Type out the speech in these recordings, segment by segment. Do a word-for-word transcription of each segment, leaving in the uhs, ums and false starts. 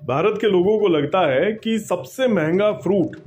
भारत के लोगों को लगता है कि सबसे महंगा फ्रूट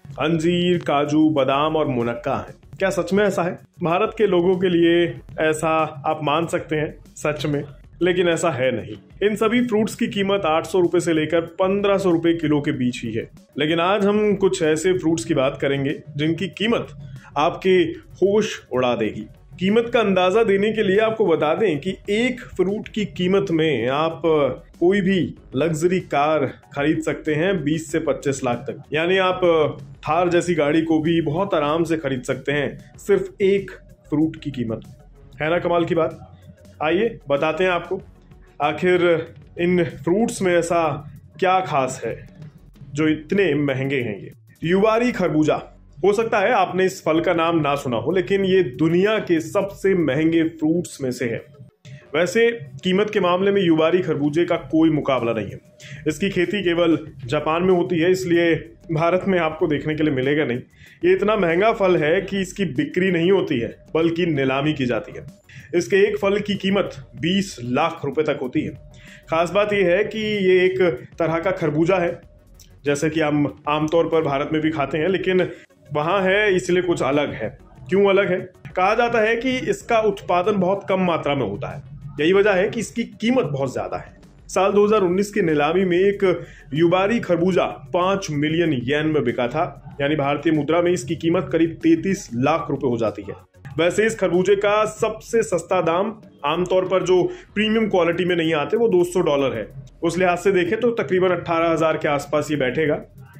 अंजीर, काजू, बादाम और मुनक्का है। क्या सच में ऐसा है? भारत के लोगों के लिए ऐसा आप मान सकते हैं सच में, लेकिन ऐसा है नहीं। इन सभी फ्रूट्स की कीमत आठ सौ रुपए से लेकर पंद्रह सौ रुपए किलो के बीच ही है। लेकिन आज हम कुछ ऐसे फ्रूट्स की बात करेंगे जिनकी कीमत आपके होश उड़ा देगी। कीमत का अंदाजा देने के लिए आपको बता दें कि एक फ्रूट की कीमत में आप कोई भी लग्जरी कार खरीद सकते हैं बीस से पच्चीस लाख तक। यानी आप थार जैसी गाड़ी को भी बहुत आराम से खरीद सकते हैं सिर्फ एक फ्रूट की कीमत। है ना कमाल की बात? आइए बताते हैं आपको आखिर इन फ्रूट्स में ऐसा क्या खास है जो इतने महंगे हैं। ये युवारी खरबूजा, हो सकता है आपने इस फल का नाम ना सुना हो, लेकिन ये दुनिया के सबसे महंगे फ्रूट्स में से है। वैसे कीमत के मामले में युवारी खरबूजे का कोई मुकाबला नहीं है। इसकी खेती केवल जापान में होती है, इसलिए भारत में आपको देखने के लिए मिलेगा नहीं। ये इतना महंगा फल है कि इसकी बिक्री नहीं होती है बल्कि नीलामी की जाती है। इसके एक फल की कीमत बीस लाख रुपए तक होती है। खास बात यह है कि ये एक तरह का खरबूजा है जैसे कि हम आमतौर पर भारत में भी खाते हैं, लेकिन वहां है इसलिए कुछ अलग है। क्यों अलग है? कहा जाता है कि इसका उत्पादन बहुत कम मात्रा में होता है, यही वजह है कि इसकी कीमत बहुत ज्यादा है। साल दो हज़ार उन्नीस की नीलामी में एक युवारी खरबूजा पांच मिलियन येन में बिका था, यानी भारतीय मुद्रा में इसकी कीमत करीब तैंतीस लाख रुपए हो जाती है। वैसे इस खरबूजे का सबसे सस्ता दाम आमतौर पर जो प्रीमियम क्वालिटी में नहीं आते वो दो सौ डॉलर है। उस लिहाज से देखें तो तकरीबन अट्ठारह हजार के आसपास ये बैठेगा,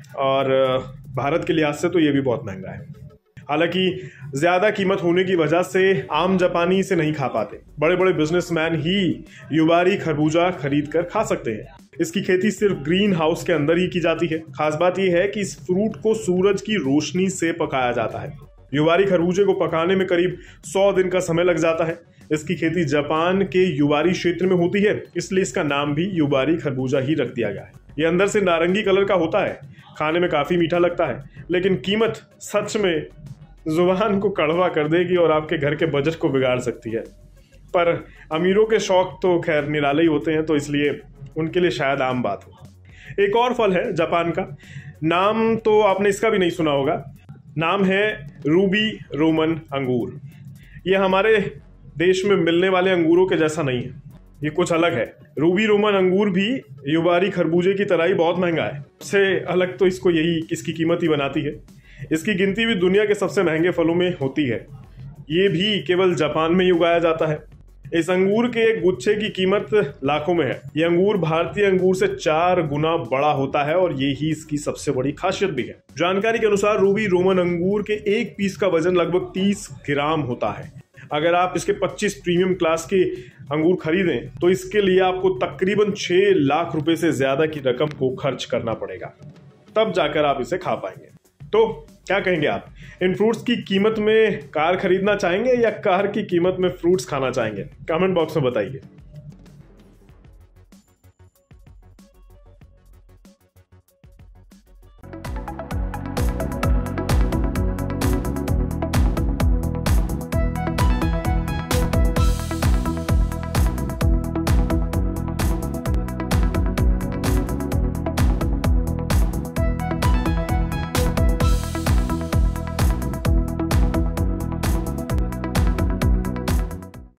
और भारत के लिहाज से तो ये भी बहुत महंगा है। हालांकि ज्यादा कीमत होने की वजह से आम जापानी इसे नहीं खा पाते। बड़े बड़े बिजनेसमैन ही युवारी खरबूजा खरीद कर खा सकते हैं। इसकी खेती सिर्फ ग्रीन हाउस के अंदर ही की जाती है। खास बात यह है कि इस फ्रूट को सूरज की रोशनी से पकाया जाता है। युवारी खरबूजे को पकाने में करीब सौ दिन का समय लग जाता है। इसकी खेती जापान के युवारी क्षेत्र में होती है, इसलिए इसका नाम भी युवारी खरबूजा ही रख दिया गया है। ये अंदर से नारंगी कलर का होता है, खाने में काफी मीठा लगता है, लेकिन कीमत सच में जुबान को कड़वा कर देगी और आपके घर के बजट को बिगाड़ सकती है। पर अमीरों के शौक तो खैर निराले ही होते हैं, तो इसलिए उनके लिए शायद आम बात हो। एक और फल है जापान का, नाम तो आपने इसका भी नहीं सुना होगा। नाम है रूबी रोमन अंगूर। ये हमारे देश में मिलने वाले अंगूरों के जैसा नहीं है, ये कुछ अलग है। रूबी रोमन अंगूर भी युवारी खरबूजे की तरह ही बहुत महंगा है। सबसे अलग तो इसको यही इसकी कीमत ही बनाती है। इसकी गिनती भी दुनिया के सबसे महंगे फलों में होती है। ये भी केवल जापान में ही उगाया जाता है। इस अंगूर के एक गुच्छे की कीमत लाखों में है। ये अंगूर भारतीय अंगूर से चार गुना बड़ा होता है और ये ही इसकी सबसे बड़ी खासियत भी है। जानकारी के अनुसार रूबी रोमन अंगूर के एक पीस का वजन लगभग तीस ग्राम होता है। अगर आप इसके पच्चीस प्रीमियम क्लास के अंगूर खरीदें तो इसके लिए आपको तकरीबन छह लाख रुपए से ज्यादा की रकम को खर्च करना पड़ेगा, तब जाकर आप इसे खा पाएंगे। तो क्या कहेंगे आप? इन फ्रूट्स की कीमत में कार खरीदना चाहेंगे या कार की कीमत में फ्रूट्स खाना चाहेंगे? कमेंट बॉक्स में बताइए।